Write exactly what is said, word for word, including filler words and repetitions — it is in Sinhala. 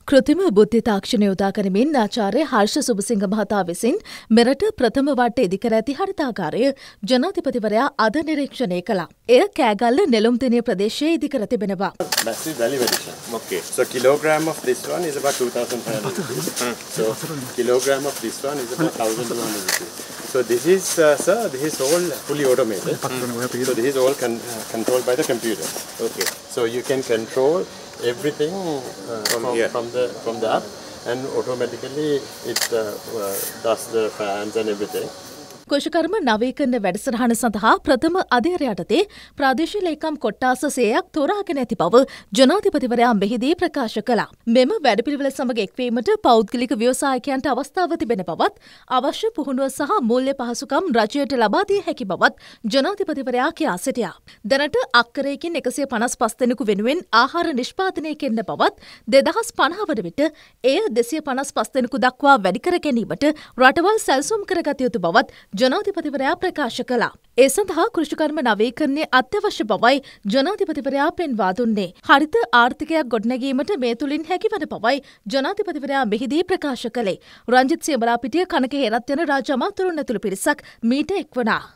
කෘතිම බුද්ධි තාක්ෂණය යොදා ගනිමින් ආචාර්ය හර්ෂ සුබසිංහ මහතා විසින් මෙරට ප්‍රථම වට්ට ඉදිකර ඇති හරිතාගාරය ජනාධිපතිවරයා අද නිරීක්ෂණය කළා. එය කෑගල්ල නෙළුම් දිනේ ප්‍රදේශයේ ඉදිකර තිබෙනවා. Massive value addition. Okay. So kilogram of this one is about two thousand five hundred rupees. So kilogram of this one is about one thousand two hundred rupees. So this is, uh, sir, this is all fully automated. So this is all con- uh, controlled by the computer. Okay. So you can control everything uh, from, from, from the from the app, and automatically it uh, uh, does the fans and everything. කුෂකර්ම නවීකරණ වැඩසටහන සඳහා ප්‍රථම අධීරය යටතේ ප්‍රාදේශීය ලේකම් කොට්ටාස සේයක් තෝරාගෙන ඇති බව ජනාධිපතිවරයා මෙහිදී ප්‍රකාශ කළා. මෙම වැඩපිළිවෙල සමග එක්වීමට පෞද්ගලික ව්‍යවසායකයන්ට අවස්ථාව තිබෙන බවත් අවශ්‍ය පුහුණුව සහ මූල්‍ය පහසුකම් රජයට ලබා දිය හැකි බවත් ජනාධිපතිවරයා කියා සිටියා. දැනට අක්කරයකින් එකසිය පනස් පහ දෙනෙකු වෙනුවෙන් ආහාර නිෂ්පාදනය කෙරෙන බවත් දෙදහස් පනහ වන විට එය දෙසිය පනස් පහ දෙනෙකු දක්වා වැඩි කර ගැනීමට රටවල් සැලසුම් කරගත යුතු බවත් ජනාධිපතිවරයා ප්‍රකාශ කළා. ඒ සඳහා කෘෂිකර්ම නවීකරණය අත්‍යවශ්‍ය බවයි ජනාධිපතිවරයා පෙන්වා දුන්නේ. හරිත ආර්ථිකයක් ගොඩනැගීමට මේ තුලින් හැකිවන බවයි ජනාධිපතිවරයා මෙහිදී ප්‍රකාශ කළේ. රංජිත් සියඹලාපිටිය කනක හේරත් යන රාජ්‍ය අමාත්‍යවරුන් ඇතුළු පිරිසක් මීට එක්වනා.